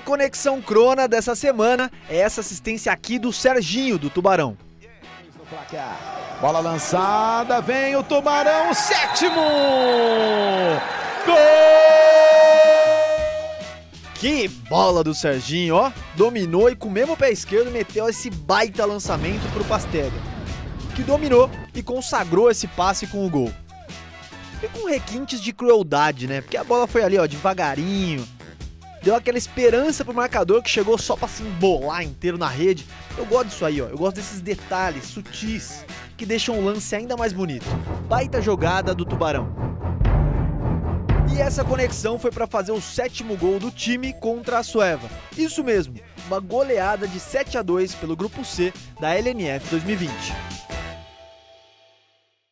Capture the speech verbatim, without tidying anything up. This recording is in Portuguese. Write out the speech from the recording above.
conexão crona dessa semana é essa assistência aqui do Serginho, do Tubarão. Bola lançada, vem o Tubarão, o sétimo! Gol! Que bola do Serginho, ó! Dominou e com o mesmo pé esquerdo meteu esse baita lançamento pro Pastega, que dominou e consagrou esse passe com o gol. E com requintes de crueldade, né? Porque a bola foi ali, ó, devagarinho. Deu aquela esperança pro marcador que chegou só pra se embolar inteiro na rede. Eu gosto disso aí, ó. Eu gosto desses detalhes sutis que deixam o lance ainda mais bonito. Baita jogada do Tubarão. E essa conexão foi para fazer o sétimo gol do time contra a Sueva. Isso mesmo, uma goleada de sete a dois pelo Grupo C da L N F dois mil e vinte.